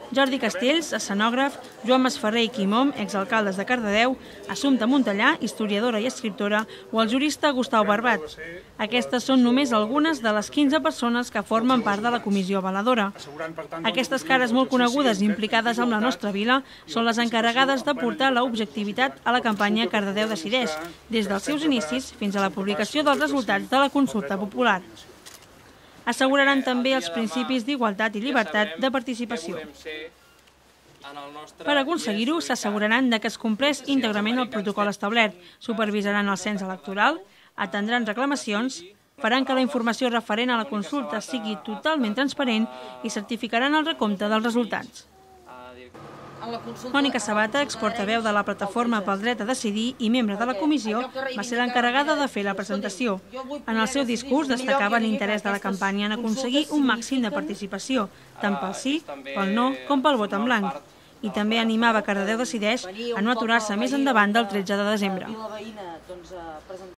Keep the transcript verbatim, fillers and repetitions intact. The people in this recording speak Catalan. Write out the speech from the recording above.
Jordi Castells, escenògraf, Joan Masferrer i Quimom, exalcaldes de Cardedeu, Assumpta Montellà, historiadora i escriptora, o el jurista Gustau Barbat. Aquestes són només algunes de les quinze persones que formen part de la comissió avaladora. Aquestes cares molt conegudes i implicades amb la nostra vila són les encarregades de portar l'objectivitat a la campanya Cardedeu decideix, des dels seus inicis fins a la publicació dels resultats de la consulta popular. Asseguraran també els principis d'igualtat i llibertat de participació. Per aconseguir-ho, s'asseguraran que es compleix íntegrament el protocol establert, supervisaran el cens electoral, atendran reclamacions, faran que la informació referent a la consulta sigui totalment transparent i certificaran el recompte dels resultats. Mònica Sabata, exportaveu de la Plataforma pel Dret a Decidir i membre de la comissió, va ser l'encarregada de fer la presentació. En el seu discurs destacava l'interès de la campanya en aconseguir un màxim de participació, tant pel sí, pel no, com pel vot en blanc. I també animava Cardedeu decideix a no aturar-se més endavant del tretze de desembre.